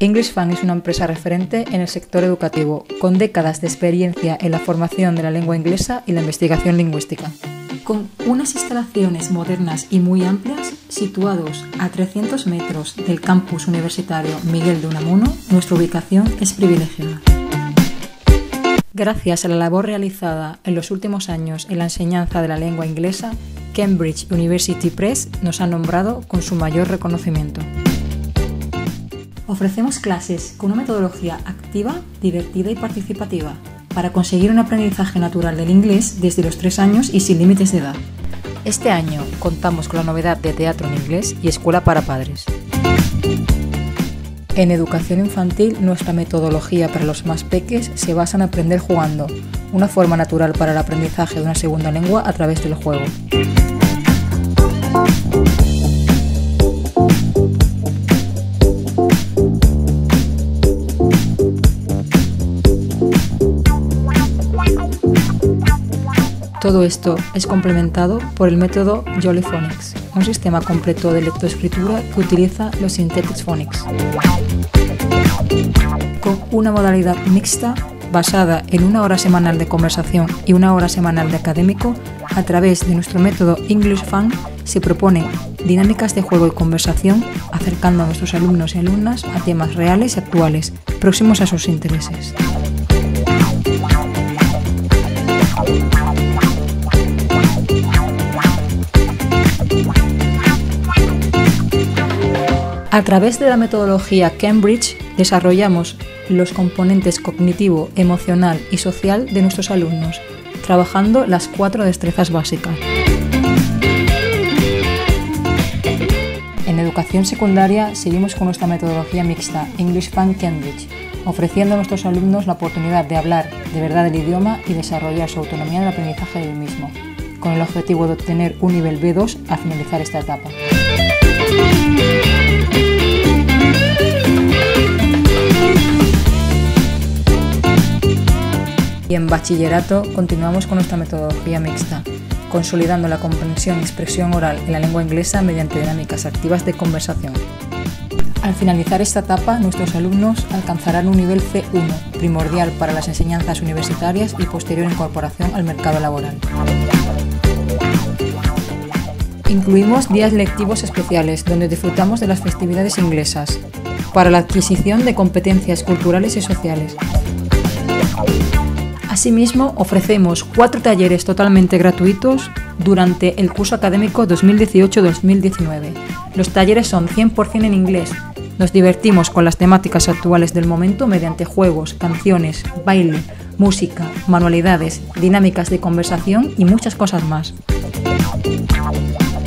EnglishFan es una empresa referente en el sector educativo, con décadas de experiencia en la formación de la lengua inglesa y la investigación lingüística. Con unas instalaciones modernas y muy amplias, situados a 300 metros del campus universitario Miguel de Unamuno, nuestra ubicación es privilegiada. Gracias a la labor realizada en los últimos años en la enseñanza de la lengua inglesa, Cambridge University Press nos ha nombrado con su mayor reconocimiento. Ofrecemos clases con una metodología activa, divertida y participativa para conseguir un aprendizaje natural del inglés desde los 3 años y sin límites de edad. Este año contamos con la novedad de teatro en inglés y escuela para padres. En educación infantil, nuestra metodología para los más peques se basa en aprender jugando, una forma natural para el aprendizaje de una segunda lengua a través del juego. Todo esto es complementado por el método Jolly Phonics, un sistema completo de lectoescritura que utiliza los Synthetic Phonics. Con una modalidad mixta basada en 1 hora semanal de conversación y 1 hora semanal de académico, a través de nuestro método EnglishFan se proponen dinámicas de juego y conversación acercando a nuestros alumnos y alumnas a temas reales y actuales, próximos a sus intereses. A través de la metodología Cambridge desarrollamos los componentes cognitivo, emocional y social de nuestros alumnos, trabajando las 4 destrezas básicas. En educación secundaria seguimos con nuestra metodología mixta EnglishFan Cambridge, ofreciendo a nuestros alumnos la oportunidad de hablar de verdad el idioma y desarrollar su autonomía en el aprendizaje del mismo, con el objetivo de obtener un nivel B2 al finalizar esta etapa. Y en bachillerato continuamos con nuestra metodología mixta, consolidando la comprensión y expresión oral en la lengua inglesa mediante dinámicas activas de conversación. Al finalizar esta etapa, nuestros alumnos alcanzarán un nivel C1, primordial para las enseñanzas universitarias y posterior incorporación al mercado laboral. Incluimos días lectivos especiales donde disfrutamos de las festividades inglesas, para la adquisición de competencias culturales y sociales. Asimismo, ofrecemos 4 talleres totalmente gratuitos durante el curso académico 2018-2019. Los talleres son 100% en inglés. Nos divertimos con las temáticas actuales del momento mediante juegos, canciones, baile, música, manualidades, dinámicas de conversación y muchas cosas más.